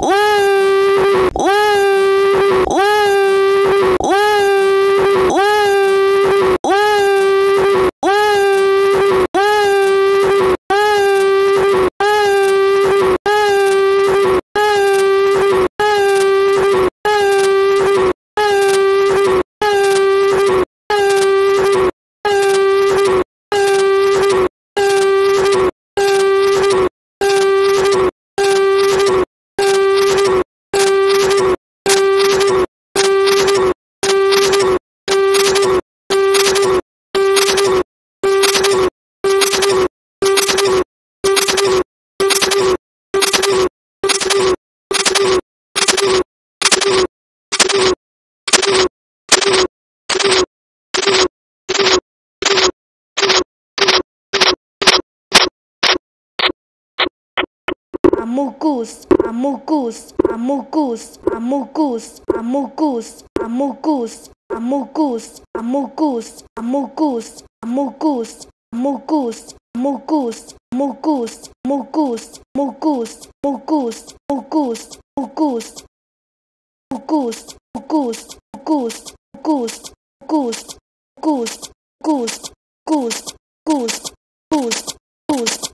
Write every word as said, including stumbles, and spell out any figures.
Amogus, Amogus, Amogus, Amogus, Amogus, Amogus, Amogus, Amogus, Amogus, Amogus, Amogus, Amogus, Amogus, Amogus, Amogus, Amogus, Amogus, Amogus, August, August, August, August, August, August, August, August, August, August, August.